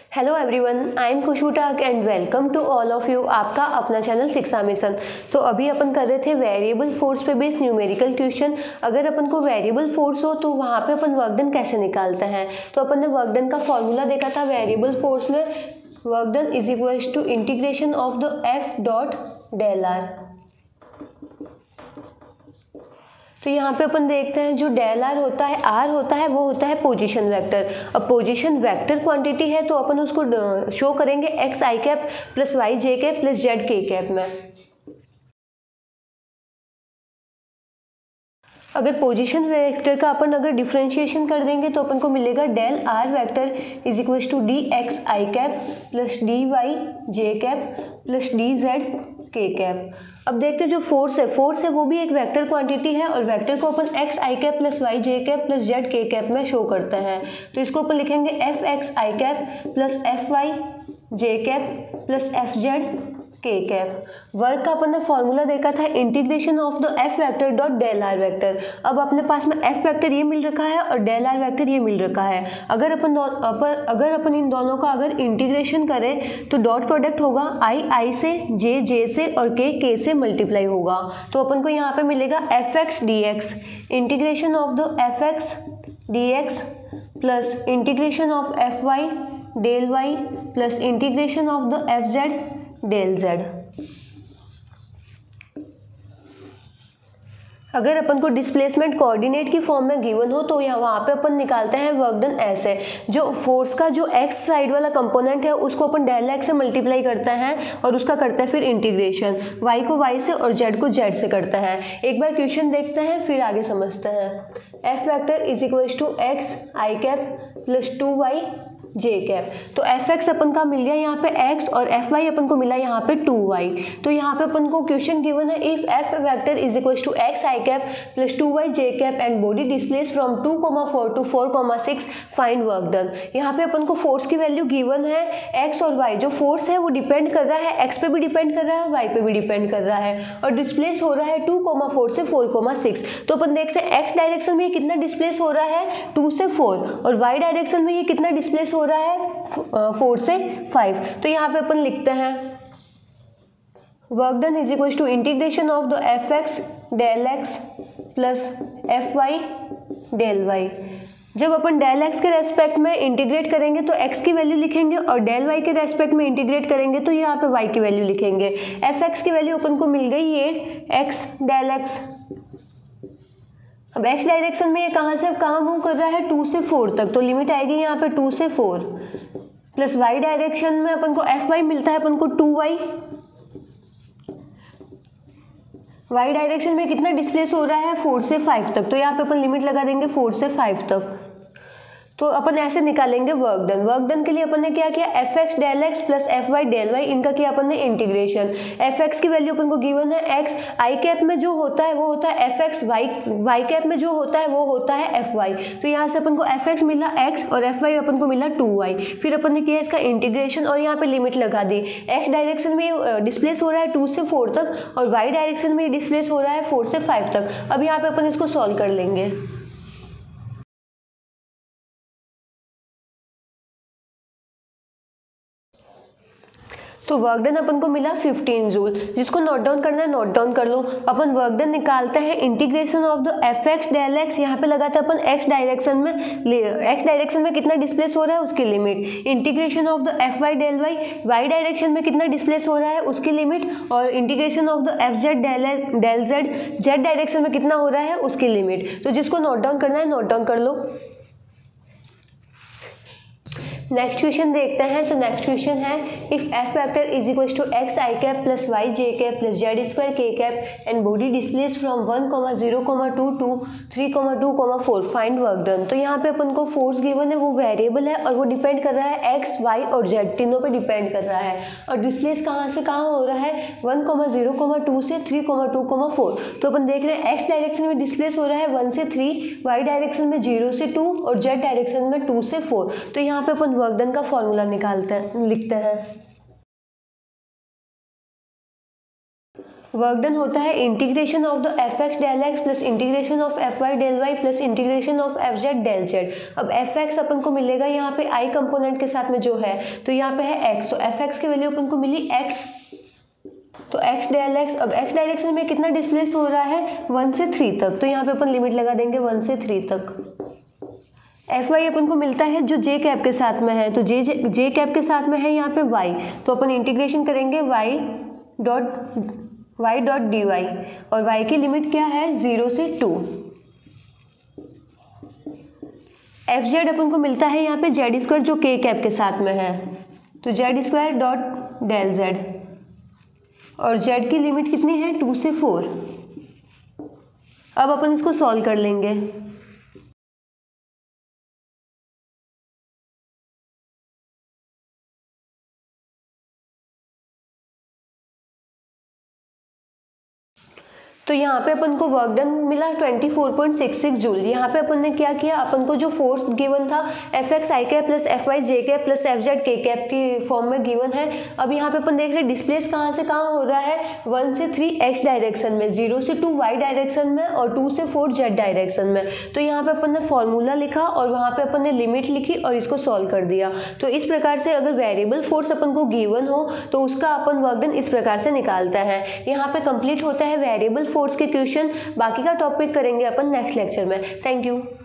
Hello everyone, I am Khushboo Tak and welcome to all of you. आपका अपना channel शिक्षा mission. तो अभी अपन कर रहे थे वेरिएबल फोर्स पे बेस्ड न्यूमेरिकल क्वेश्चन। अगर अपन को वेरिएबल फोर्स हो तो वहाँ पे अपन वर्क डन कैसे निकालते हैं। तो अपन ने वर्क डन का फॉर्मूला देखा था वेरिएबल फोर्स में, work done is equals to integration of the F dot del R. तो यहाँ पे अपन देखते हैं जो डेल आर होता है, आर होता है, वो होता है पोजीशन वेक्टर। अब पोजीशन वेक्टर क्वांटिटी है तो अपन उसको शो करेंगे एक्स आई कैप प्लस वाई जे कैप प्लस जेड के कैप में। अगर पोजीशन वेक्टर का अपन अगर डिफरेंशिएशन कर देंगे तो अपन को मिलेगा del R vector is equal to D X I cap plus D Y J cap plus D Z के कैप। अब देखते हैं जो फोर्स है वो भी एक वेक्टर क्वांटिटी है और वेक्टर को अपन एक्स आई कैप प्लस वाई जे कैप प्लस जेड के कैप में शो करते हैं। तो इसको अपन लिखेंगे एफ एक्स आई कैप प्लस एफ वाई जे कैप प्लस एफ जेड के कैप। वर्क का अपन ने फॉर्मूला देखा था integration of the F vector dot del R vector. अब अपने पास में एफ वेक्टर ये मिल रखा है और डेल आर वेक्टर ये मिल रखा है। अगर अपन इन दोनों का अगर इंटीग्रेशन करें तो डॉट प्रोडक्ट होगा आई से, जे से और के से मल्टीप्लाई होगा। तो अपन को यहाँ पे मिलेगा F X D X, integration of the F X D X plus integration of F Y del Y plus integration of the F Z del Z. अगर अपन को डिस्प्लेसमेंट कोऑर्डिनेट की फॉर्म में गिवन हो तो यहाँ वहाँ पे अपन निकालते हैं वर्क डन ऐसे। जो फोर्स का जो एक्स साइड वाला कंपोनेंट है उसको अपन डेल एक्स से मल्टीप्लाई करते हैं और उसका करते हैं फिर इंटीग्रेशन, वाई को वाई से और जेड को जेड से करते हैं। एक बार क्वेश्चन देखते हैं फिर आगे समझते हैं। F vector is equal to x I cap plus 2y J cap. तो एफ एक्स अपन का मिल गया यहाँ पे x और एफ वाई अपन को मिला यहाँ पे 2y। तो यहाँ पे अपन को क्वेश्चन गिवन है if F vector is equal to x I cap plus 2y J cap and body displace from 2,4 to 4,6 find work done. यहाँ पे अपन को फोर्स की वैल्यू गिवन है x और y। जो फोर्स है वो डिपेंड कर रहा है x पे भी डिपेंड कर रहा है, y पे भी डिपेंड कर रहा है और डिस्प्लेस हो रहा है 2,4 से 4,6। तो अपन देखते हैं x डायरेक्शन में ये कितना डिस्प्लेस हो रहा है 2 से 4 और y डायरेक्शन में ये कितना डिस्प्लेस हो रहा है 4 से 5। तो यहाँ पे अपन लिखते हैं work done is equal to integration of the F x del x plus F Y del y. जब अपन डेल एक्स के रेस्पेक्ट में इंटीग्रेट करेंगे तो x की वैल्यू लिखेंगे और डेल y के रेस्पेक्ट में इंटीग्रेट करेंगे तो यहाँ पे y की वैल्यू लिखेंगे। एफ एक्स की वैल्यू अपन को मिल गई ये x डेल x। अब x डायरेक्शन में ये कहाँ से कहाँ मूव कर रहा है 2 से 4 तक, तो लिमिट आएगी यहाँ पे 2 से 4 प्लस y डायरेक्शन में अपन को एफ वाई मिलता है अपन को 2y। y डायरेक्शन में कितना डिस्प्लेस हो रहा है 4 से 5 तक, तो यहाँ पे अपन लिमिट लगा देंगे 4 से 5 तक। तो अपन ऐसे निकालेंगे वर्क डन। वर्क डन के लिए अपन ने क्या किया F x del x plus F Y del y, इनका किया अपन ने इंटीग्रेशन। एफ एक्स की वैल्यू अपन को गिवन है एक्स आई कैप में जो होता है वो होता है एफ एक्स, वाई कैप में जो होता है वो होता है एफ वाई। तो यहाँ से अपन को एफ एक्स मिला एक्स और एफ वाई अपन को मिला 2y। फिर अपन ने किया इसका इंटीग्रेशन और यहाँ पे लिमिट लगा दी। एक्स डायरेक्शन में डिस्प्लेस हो रहा है 2 से 4 तक और वाई डायरेक्शन में डिस्प्लेस हो रहा है 4 से 5 तक। अब यहाँ पे अपन इसको सॉल्व कर लेंगे। तो वर्क डन अपन को मिला 15 जूल। जिसको नोट डाउन करना है नोट डाउन कर लो। अपन वर्क डन निकालते हैं integration of the F x del x. यहाँ पे लगाते हैं अपन एक्स डायरेक्शन में कितना डिस्प्लेस हो रहा है उसकी limit, integration of the F Y del y, y direction में कितना डिस्प्लेस हो रहा है उसकी लिमिट और integration of the F Z del z, z direction में कितना हो रहा है उसकी लिमिट। तो जिसको नोट डाउन करना है नोट डाउन कर लो। नेक्स्ट क्वेश्चन देखते हैं। तो नेक्स्ट क्वेश्चन है if F vector is equal to x I cap plus Y J cap plus z square k cap and body displace from 1,0,2 to 3,2,4 find work done. तो यहाँ पे अपन को फोर्स गिवन है वो वेरिएबल है और वो डिपेंड कर रहा है एक्स वाई और जेड, तीनों पे डिपेंड कर रहा है। और डिस्प्लेस कहाँ से कहाँ हो रहा है 1,0,2 से 3,2,4। तो अपन देख रहे हैं एक्स डायरेक्शन में डिस्प्लेस हो रहा है 1 से 3, वाई डायरेक्शन में 0 से 2 और जेड डायरेक्शन में 2 से 4। तो यहाँ पे अपन वर्क डन का फॉर्मूला लिखते हैं। वर्क डन होता है integration of the F x del x plus integration of F Y del Y plus integration of F Z del z. अब एफ एक्स अपन को मिलेगा यहाँ पे आई कंपोनेंट के साथ में जो है, तो यहाँ पे है एक्स, तो एफ एक्स की वैल्यू अपन को मिली एक्स, तो एक्स डेल एक्स। अब एक्स डायरेक्शन में कितना डिस्प्लेस हो रहा है 1 से 3 तक, तो यहाँ पे अपन लिमिट लगा देंगे 1 से 3 तक। एफ वाई अपन को मिलता है जो जे कैप के साथ में है, तो जे कैप के साथ में है यहाँ पे वाई, तो अपन इंटीग्रेशन करेंगे वाई डॉट डी वाई, और वाई की लिमिट क्या है 0 से 2। एफ जेड अपन को मिलता है यहाँ पे जेड स्क्वायर जो के कैप के साथ में है, तो z square dot del z, और जेड की लिमिट कितनी है 2 से 4। अब अपन इसको सॉल्व कर लेंगे। तो यहाँ पे अपन को वर्क डन मिला 24.66 जूल। यहाँ पे अपन ने क्या किया, अपन को जो फोर्स गिवन था एफ एक्स आई कैप प्लस एफ वाई जे कैप प्लस एफ जेड के कैप की फॉर्म में गिवन है। अब यहाँ पे अपन देख रहे हैं डिस्प्लेस कहाँ से कहाँ हो रहा है, 1 से 3 एक्स डायरेक्शन में, 0 से 2 वाई डायरेक्शन में, और 2 से 4 जेड डायरेक्शन में। तो यहाँ पे अपन ने फॉर्मूला लिखा और वहाँ पे अपन ने लिमिट लिखी और इसको सॉल्व कर दिया। तो इस प्रकार से अगर वेरिएबल फोर्स अपन को गिवन हो तो उसका अपन वर्क डन इस प्रकार से निकालता है। यहाँ पे कंप्लीट होता है वेरिएबल फोर्स के क्वेश्चन। बाकी का टॉपिक करेंगे अपन नेक्स्ट लेक्चर में। Thank you.